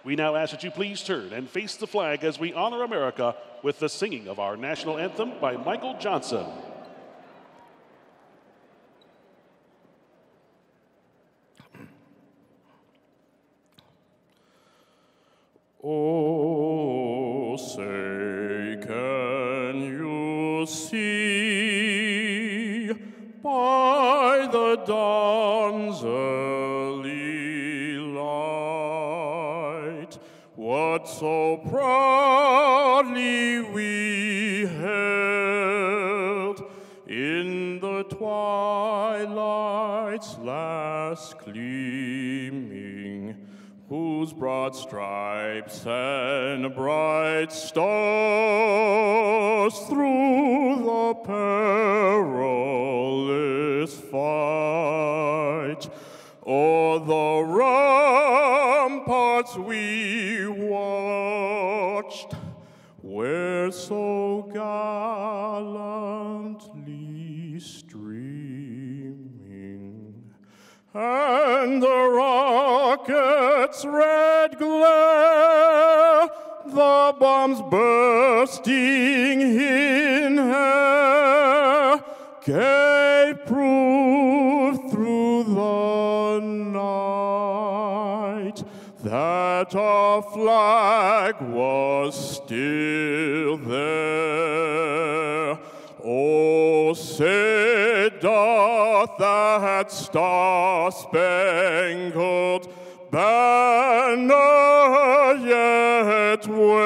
We now ask that you please turn and face the flag as we honor America with the singing of our national anthem by Michael Johnson. Oh, say, can you see by the dawn's early light what so proudly we held in the twilight's last gleaming, whose broad stripes and bright stars through the perilous fight o'er the ramparts we watched, where so gallantly streaming, and the rocket's red glare, the bombs bursting in air, gave proof through the night that our flag was still there. Oh, say doth that star-spangled banner yet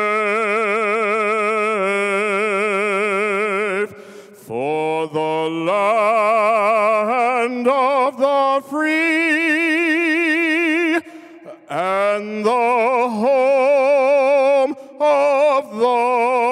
wave for the land of the free and the home of the